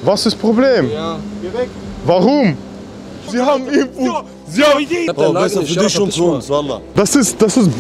Was ist das Problem? Ja. Geh weg. Warum? Sie haben Impfung. Sie haben... Oh, besser für dich und für uns, Wallah. Das ist...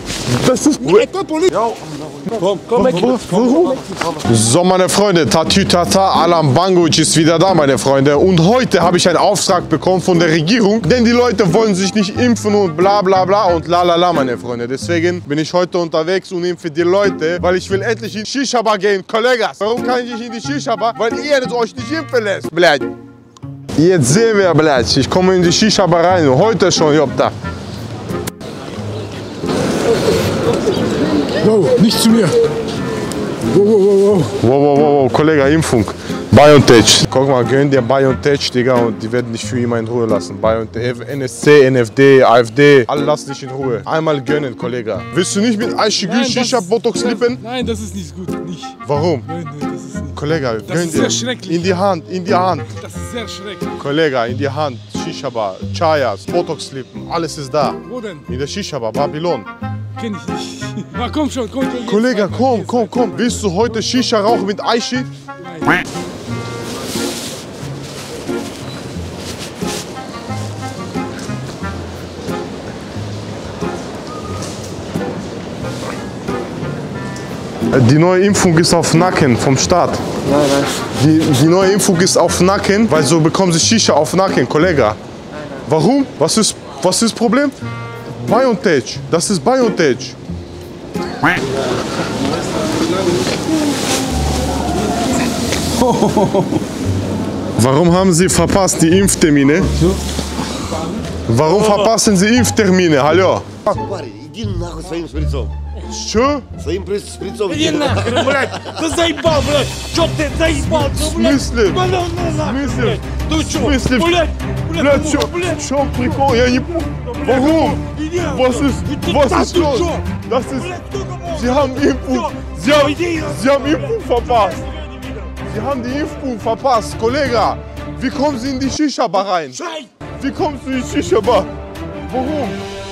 Ja. Komm, weg. Warum? So, meine Freunde, Tatütata Alan Bangovic ist wieder da, meine Freunde. Und heute habe ich einen Auftrag bekommen von der Regierung, denn die Leute wollen sich nicht impfen und bla bla bla und la la la, meine Freunde. Deswegen bin ich heute unterwegs und impfe die Leute, weil ich will endlich in die Shisha-Bar gehen. Kollegas, warum kann ich nicht in die Shisha-Bar? Weil ihr euch nicht impfen lässt, blöd. Jetzt sehen wir, blöd. Ich komme in die Shisha-Bar rein, heute schon, jopta. Wow, nicht zu mir. Wow, Kollege, Impfung. BioNTech. Guck mal, gönn dir BioNTech, Digga, und die werden dich für immer in Ruhe lassen. BioNTech, NSC, NFD, AfD, alle lassen dich in Ruhe. Einmal gönnen, Kollege. Willst du nicht mit Aishigül Shisha Botox lippen? Nein, das ist nicht gut, nicht. Warum? Nein, das ist nicht. Kollege, Das gönn ist sehr dir. schrecklich. In die Hand, in die Hand. Das ist sehr schrecklich. Kollege, in die Hand. Shisha-Bar, Chayas, Botox-Lippen, alles ist da. Wo denn? In der Shisha-Bar, Babylon. Kenn ich nicht. Na, komm schon. Jetzt Kollege, weiter, komm. Willst du heute Shisha rauchen mit Aishi? Nein. Die neue Impfung ist auf Nacken vom Staat. Nein. Die neue Impfung ist auf Nacken, weil so bekommen sie Shisha auf Nacken, Kollege. Warum? Was ist das Problem? BioNTech, das ist BioNTech. Warum haben Sie verpasst die Impftermine? Warum verpassen Sie Impftermine? Hallo? Парень, иди нахуй своим шприцом. Что? Своим шприцом. Иди нахрен, блядь! Ты заебал, блядь! Чё ты заебал, В блядь? смысле? В смысле? Ты чё? В смысле? Блядь! Блядь, в чем прикол? Я не понял. Warum? Was ist los? Das ist... Sie haben Impfung. Sie haben Impfung verpasst. Sie haben die Impfung verpasst. Kollege, wie kommen Sie in die Shisha-Bar rein? Wie kommst du in die Shisha-Bar? Warum?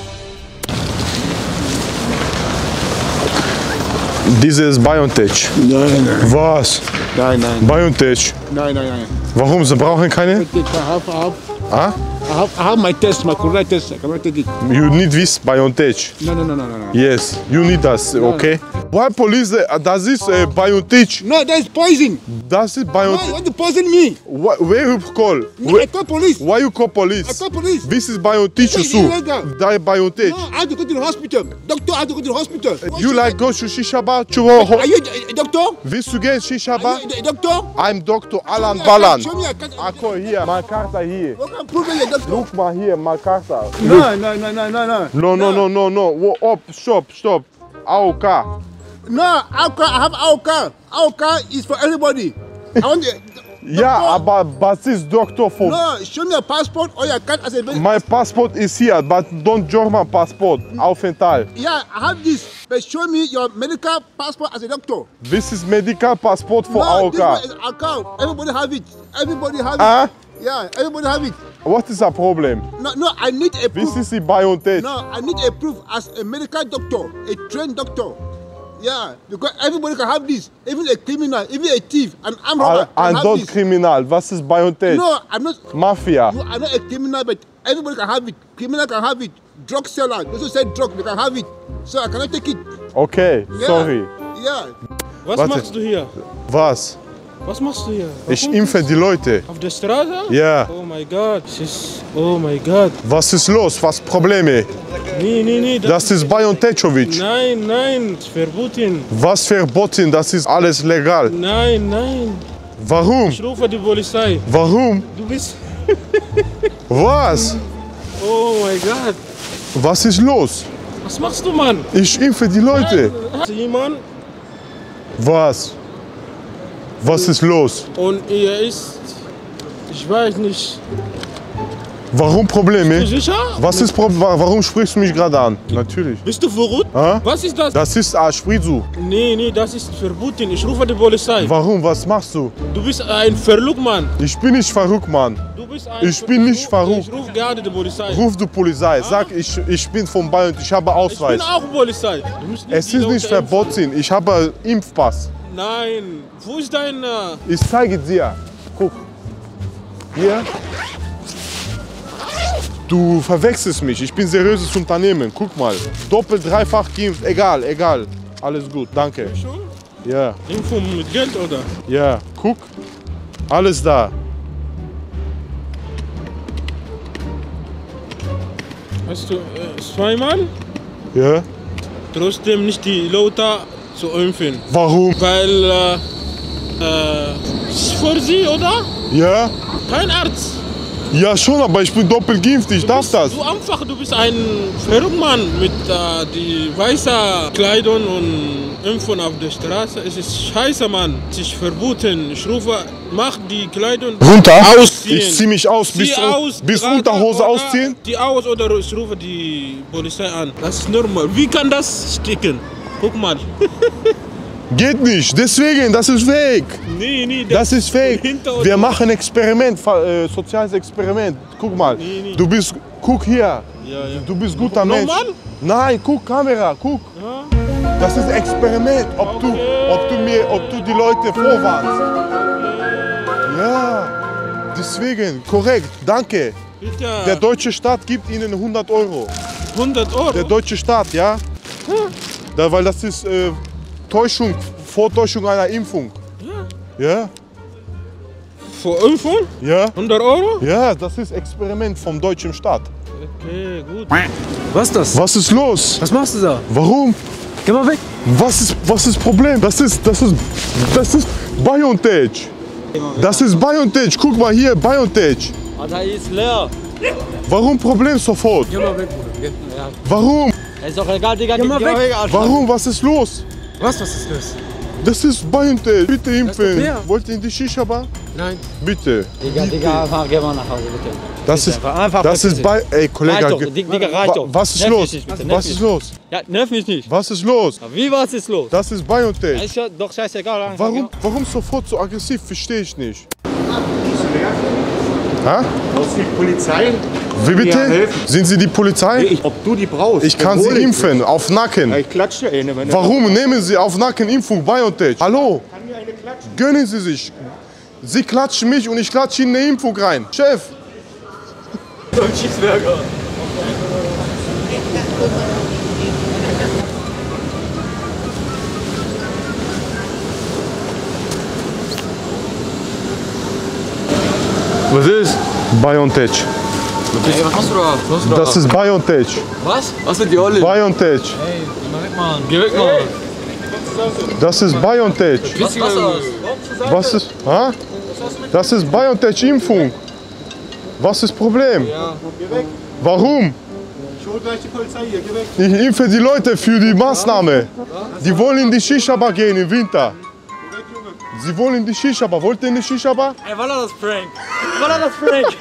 Diese ist BioNTech. Nein. Was? Nein. BioNTech. Nein. Warum? Sie brauchen keine? Ah? I have my test, my correct test. I cannot take it. You need this BioNTech. No. Yes, you need das, okay? Why police? Das ist BioNTech. No, that is poison. Das ist No, you BioNTech. want to poison me? Where you call? I call police. Why you call police? I call police. This is BioNTech, This is so. illegal. That is BioNTech. No, I have to go to the hospital. Doctor, I have to go to the hospital. You like go to Shisha bar? Are you a doctor? Willst du gehen Shisha bar? Are you a doctor? I'm Dr. Alan Balan. Show me a card. I call here, my Carta here. You can prove you're a doctor. Look my here, my Carta. No. No. Whoa, stop. AOK. No, our car, I have our car. Our car is for everybody. I want the, Yeah, but this doctor for... No, show me your passport or your card as a... My passport is here, but don't German passport. Aufenthalt. Yeah, I have this. But show me your medical passport as a doctor. This is medical passport for No, our this car. one is our car. Everybody have it. Everybody have it. Huh? Yeah, everybody have it. What is the problem? No, I need a proof. This is the BioNTech. No, I need a proof as a medical doctor, a trained doctor. Yeah, because everybody can have this. Even a criminal, even a thief, an armed robber I'm can have not this. criminal. Was is BioNTech? No, I'm not. Mafia. No, I'm not a criminal, but everybody can have it. Criminal can have it. Drug seller, those who sell drug, they can have it. So I cannot take it. Okay, Yeah. sorry. Yeah. Was Warte. machst du hier? Was? Was machst du hier? Ich Warum? impfe die Leute. Auf der Straße? Ja. Oh mein Gott. Oh mein Gott. Was ist los? Was Probleme? Nee. Das ist BioNTechovic. Nein, das ist verboten. Was verboten? Das ist alles legal. Nein. Warum? Ich rufe die Polizei. Warum? Du bist... Was? Oh mein Gott. Was ist los? Was machst du, Mann? Ich impfe die Leute. Hast du jemanden? Was? Was ist los? Und er ist... Ich weiß nicht. Warum Probleme? Bist du sicher? Was ist Warum sprichst du mich gerade an? Natürlich. Bist du verrückt? Hä? Was ist das? Das ist Spritzu. Nee, das ist verboten. Ich rufe die Polizei. Warum? Was machst du? Du bist ein verrückt, Mann. Ich bin nicht verrückt, Mann. Du bist ein Ich bin nicht verrückt. Ich rufe gerade die Polizei. Ruf die Polizei. Sag, ich bin vom BioNTech. Ich habe Ich Ausweis. bin auch Polizei. Du musst Es die ist Leute nicht verboten. Ich habe Impfpass. Nein. Wo ist dein... Ich zeige dir. Guck. Hier. Du verwechselst mich. Ich bin seriöses Unternehmen. Guck mal. Doppelt, dreifach geimpft. Egal, egal. Alles gut, danke. Schon? Ja, Info mit Geld, oder? ja. Guck. Alles da. Hast du zweimal? Ja. Trotzdem nicht die Leute zu impfen. Warum? Weil, ist für sie, oder? Ja. Kein Arzt. Ja schon, aber ich bin doppelt geimpft. Ich darf das. Du bist ein Verrücktmann mit die weißen Kleidung und Impfen auf der Straße. Es ist scheiße, Mann. Es ist verboten. Ich rufe, mach die Kleidung Runter. ausziehen. Ich zieh mich aus. Bis Unterhose oder ausziehen. Die aus oder ich rufe die Polizei an. Das ist normal. Wie kann das sticken? Guck mal. Geht nicht. Deswegen, das ist fake. Nee, Das ist fake. Hinter- Wir machen Experiment, soziales Experiment. Guck mal. Nee. Du bist, guck hier. Ja. Du bist guter Mensch. Normal? Nein, guck Kamera, guck. Ja. Das ist Experiment, ob du die Leute vorwarnst. Ja, deswegen, korrekt, danke. Bitte. Der deutsche Staat gibt Ihnen 100 Euro. 100 Euro. Der deutsche Staat, ja? Da, weil das ist Täuschung, Vortäuschung einer Impfung. Ja? Für Impfung? Ja? 100 Euro? Ja, das ist Experiment vom deutschen Staat. Okay, gut. Was ist das? Was ist los? Was machst du da? Warum? Geh mal weg. Was ist das Problem? Das ist BioNTech. Das ist BioNTech. Guck mal hier, BioNTech. Da ist leer. Warum Problem sofort? Geh mal weg, Bruder. Ja. Warum? Ist doch egal, Digga. Geh mal weg. Alter. Warum? Was ist los? Was ist los? Das ist BioNTech. Bitte impfen. wer? Wollt ihr in die Shisha-Bar? Nein. Bitte. Digga, einfach geh mal nach Hause, bitte. Das ist, einfach das ist bei. Ey, Kollege. Reicht doch, Digga, reicht doch. Was ist Nerv los? mich nicht, bitte, nerv Was mich ist los? Ja, nerv mich nicht. Was ist los? Wie, was ist los? Das ist BioNTech. Ist ja doch scheißegal. Warum sofort so aggressiv? Verstehe ich nicht. Hä? Das ist die Polizei. Wie bitte? helfen. Sind Sie die Polizei? Ob du die brauchst. Ich kann Sie Hol impfen, auf Nacken. Ich klatsche eine. Wenn Warum nehmen Sie auf Nacken Impfung BioNTech? Hallo? Kann mir eine klatschen. Gönnen Sie sich. Sie klatschen mich und ich klatsche Ihnen eine Impfung rein. Chef. Cheeseburger. Was ist? BioNTech. Ey, was machst du da? Was machst du da? Das ist BioNTech. Was? Was mit die Olle? BioNTech. Ey, geh mal weg, Mann. Geh weg, Mann. Das ist BioNTech. Was ist das? Was ist? Ha? Das ist BioNTech-Impfung. Was ist das Problem? Warum? Ich hol gleich die Polizei hier. Geh weg. Ich impfe die Leute für die Maßnahme. Die wollen in die Shisha-Bar gehen im Winter. Sie wollen in die Shisha-Bar. Wollt ihr in die Shisha-Bar? Ey, war das Prank? War das Prank?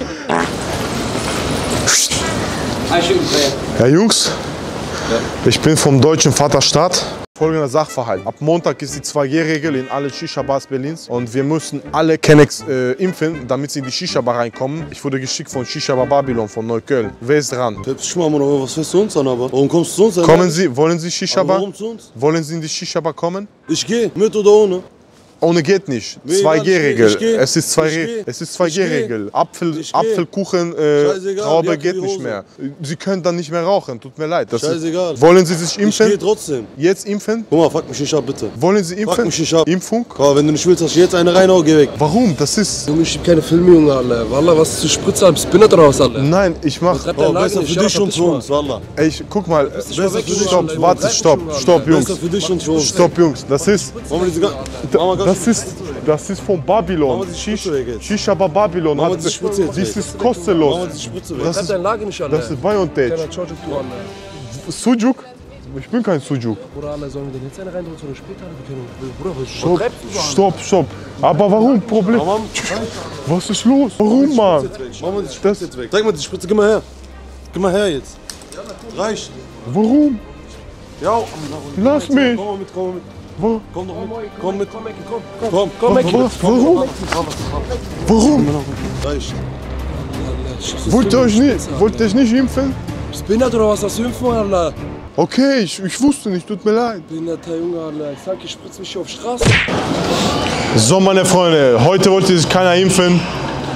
Ja, Jungs, ich bin vom deutschen Vaterstaat. Folgender Sachverhalt. Ab Montag ist die 2G-Regel in alle Shisha-Bars Berlins und wir müssen alle Kennex impfen, damit sie in die Shisha-Bar reinkommen. Ich wurde geschickt von Shisha-Bar Babylon von Neukölln. Wer ist dran? Schmammer, was fährst du uns an, aber? Warum kommst du zu uns an? Kommen Sie, wollen Sie Shisha-Bar? Warum zu uns? Wollen Sie in die Shisha-Bar kommen? Ich gehe, mit oder ohne? Ohne geht nicht. Nee, 2G-Regel. ich geh. Es ist Ich 2G-Regel. Ich geh. Apfelkuchen, Scheißegal, Traube Jacke geht wie nicht Hose. mehr. Sie können dann nicht mehr rauchen. Tut mir leid. Das ist, Scheißegal. wollen Sie sich Ich gehe impfen? trotzdem. Jetzt impfen? Guck mal, fuck mich nicht ab, bitte. Wollen Sie impfen? Fuck mich nicht ab. Impfung? Aber wenn du nicht willst, dass ich jetzt eine reinhau, geh weg. Warum? Das ist... Junge, ich schieb keine Filme, Junge, Alter. Wallah, was zu Spritze, bist du draus, Alter. Nein, ich mach... Oh, besser für dich und für uns, Wallah. Ey, guck mal. Besser für dich Stopp, und warte, stopp, Jungs. Besser für dich und für uns. Stopp, Jungs. Das ist... Machen wir diese ganze... Das ist von Babylon. Machen wir die Spritze weg jetzt. Shisha-Bar Babylon. Machen wir die Spritze jetzt Das weg. ist kostenlos. Machen wir die Spritze weg. Das ist, Deine Lage nicht, Alter. das ist BioNTech. Kleiner Chojuk, du, Alter. Sujuk? Ich bin kein Sujuk. Bruder, Alter, sollen wir denn jetzt eine reindrücken oder später? Wir können... Bruder, was treibst du so an? Stopp. Aber warum? Problem. Was ist los? Warum, Mann? Machen wir die Spritze jetzt weg. Zeig mal die Spritze, geh mal her. Geh mal her jetzt. Reicht. Warum? Ja, Lass mich. komm mal mit, komm mal mit. Wo? Komm doch mit. Komm mit. Komm, Komm. Warum? Warum? Reicht. Wollt ihr euch nicht impfen? Bist du behindert oder was? Das Impfen, Alter? Okay, ich wusste nicht, tut mir leid. Behinderter Junge, Alter. Ich sag, ich spritze mich hier auf Straße. So, meine Freunde, heute wollte sich keiner impfen.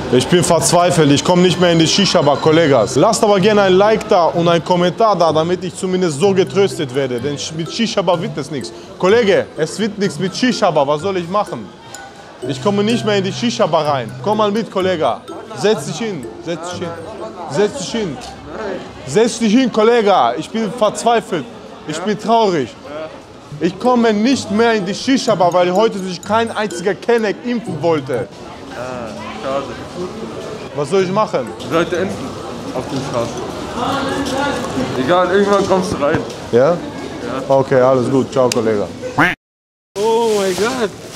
Ich bin verzweifelt, ich komme nicht mehr in die Shisha-Bar, Kollegas. Lasst aber gerne ein Like da und einen Kommentar da, damit ich zumindest so getröstet werde. Denn mit Shisha-Bar wird es nichts. Kollege, es wird nichts mit Shisha-Bar, was soll ich machen? Ich komme nicht mehr in die Shisha-Bar rein. Komm mal mit, Kollege. Setz dich hin, setz dich hin. Setz dich hin. Setz dich hin, Kollege. Ich bin verzweifelt. Ich bin traurig. Ich komme nicht mehr in die Shisha-Bar, weil heute sich kein einziger Kenneck impfen wollte. Schade. Was soll ich machen? Leute impfen auf den Straßen. Egal, irgendwann kommst du rein. Ja? Okay, alles gut. Ciao, Kollege. Oh my God.